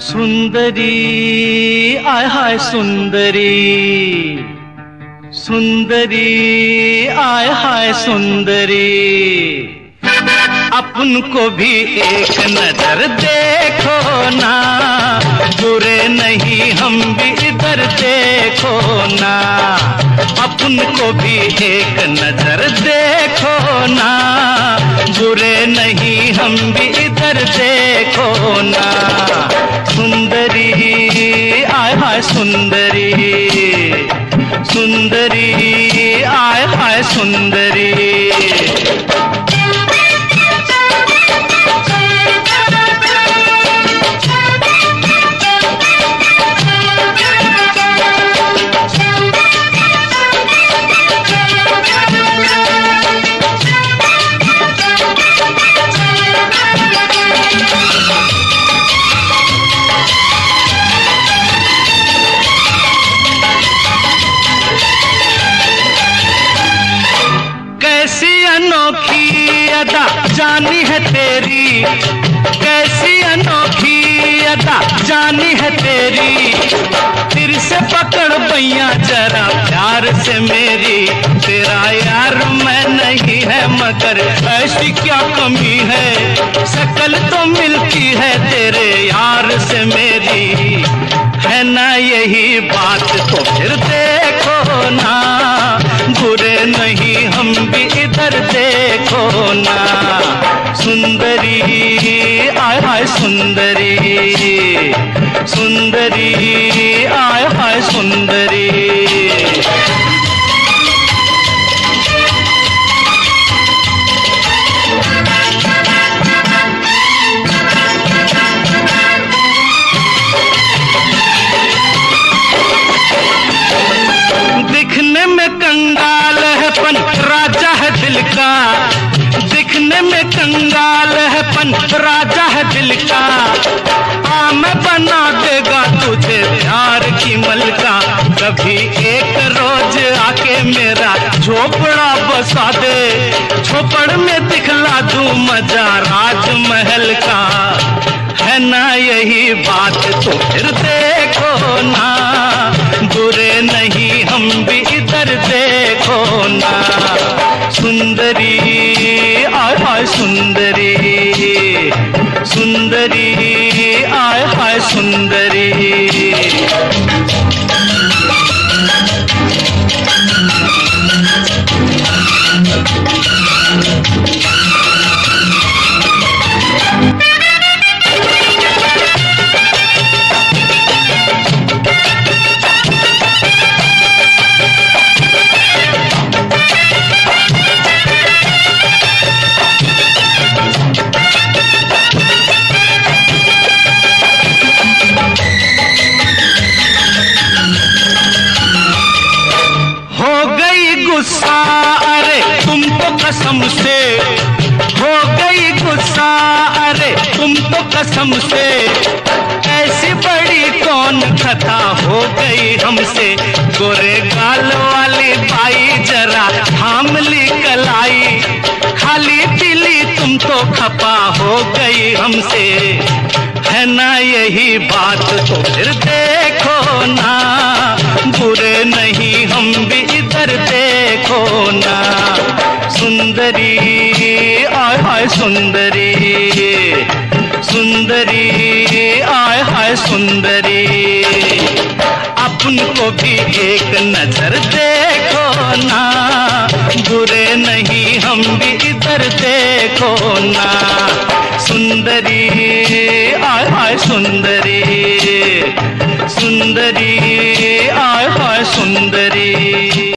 सुंदरी आय हाय सुंदरी, सुंदरी आय हाय सुंदरी, अपन को भी एक नजर देखो ना, बुरे नहीं हम भी इधर देखो ना, अपन को भी एक नजर देखो ना, बुरे नहीं हम भी इधर देखो ना। सुंदरी आय हाय सुंदरी, सुंदरी आय हाय सुंदरी। अनोखी अदा जानी है तेरी, कैसी अनोखी अदा जानी है तेरी, फिर से पकड़ भैया जरा प्यार से मेरी, तेरा यार मैं नहीं है मगर ऐसी क्या कमी है, शकल तो मिलती है तेरे यार से मेरी, है ना यही बात तो फिर देखो ना, बुरे नहीं हम भी इधर देखो ना। सुंदरी आय हाय सुंदरी, सुंदरी आय हाय सुंदरी। दिखने में कंगाल है पन राजा है दिल का, दिखने में कंगाल है पन राजा है दिल का, मैं बना देगा तुझे प्यार की मलका, कभी एक रोज आके मेरा झोपड़ा बसा दे, झोपड़ में दिखला दूं मजा राजमहल का, है ना यही बात तो फिर देखो ना, बुरे नहीं हम भी इधर देखो ना। सुंदरी आय हाय सुंदरी, सुंदरी आय हाय सुंदरी। गुस्सा अरे तुम तो कसम से हो गई गुस्सा, अरे तुम तो कसम से, ऐसी बड़ी कौन खता हो गई हमसे, गोरे गाल वाली बाई जरा थाम ली कलाई, खाली पीली तुम तो खपा हो गई हमसे, है ना यही बात तो फिर देखो ना, बुरे नहीं हम भी इधर देखो ना। सुंदरी आय हाय सुंदरी, सुंदरी आय हाय सुंदरी, अपन को भी एक नजर देखो ना, बुरे नहीं हम भी इधर देखो ना। सुंदरी आय हाय सुंदरी, सुंदरी आय हाय सुंदरी।